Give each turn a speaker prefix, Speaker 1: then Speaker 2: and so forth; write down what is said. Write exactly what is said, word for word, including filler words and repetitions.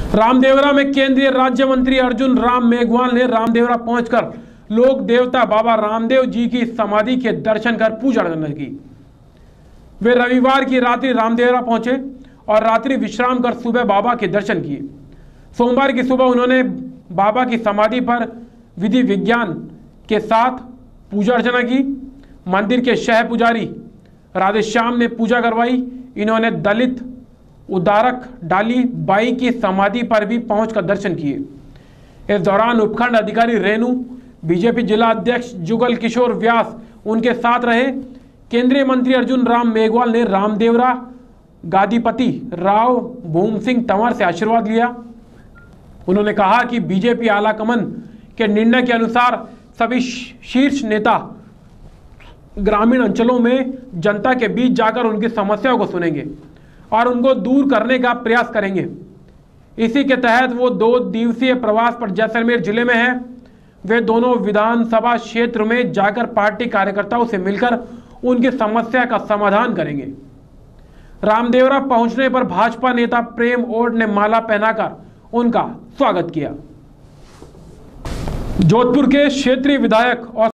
Speaker 1: रामदेवरा में केंद्रीय राज्य मंत्री अर्जुन राम मेघवाल ने रामदेवरा पहुंचकर लोक देवता बाबा रामदेव जी की समाधि के दर्शन कर पूजा अर्चना की। वे रविवार की रात्रि रामदेवरा पहुंचे और रात्रि विश्राम कर सुबह बाबा के दर्शन किए। सोमवार की सुबह उन्होंने बाबा की समाधि पर विधि विज्ञान के साथ पूजा अर्चना की। मंदिर के शह पुजारी राधेश्याम ने पूजा करवाई। इन्होंने दलित उद्धारक डाली बाई की समाधि पर भी पहुंचकर दर्शन किए। इस दौरान उपखंड अधिकारी रेणु, बीजेपी जिला अध्यक्ष जुगल किशोर व्यास उनके साथ रहे। केंद्रीय मंत्री अर्जुन राम मेघवाल ने रामदेवरा गादीपति राव भूम सिंह तंवर से आशीर्वाद लिया। उन्होंने कहा कि बीजेपी आलाकमान के निर्णय के अनुसार सभी शीर्ष नेता ग्रामीण अंचलों में जनता के बीच जाकर उनकी समस्याओं को सुनेंगे और उनको दूर करने का प्रयास करेंगे। इसी के तहत वो दो दिवसीय प्रवास पर जैसलमेर जिले में है। वे दोनों विधानसभा क्षेत्र में जाकर पार्टी कार्यकर्ताओं से मिलकर उनकी समस्या का समाधान करेंगे। रामदेवरा पहुंचने पर भाजपा नेता प्रेम ओड ने माला पहनाकर उनका स्वागत किया। जोधपुर के क्षेत्रीय विधायक और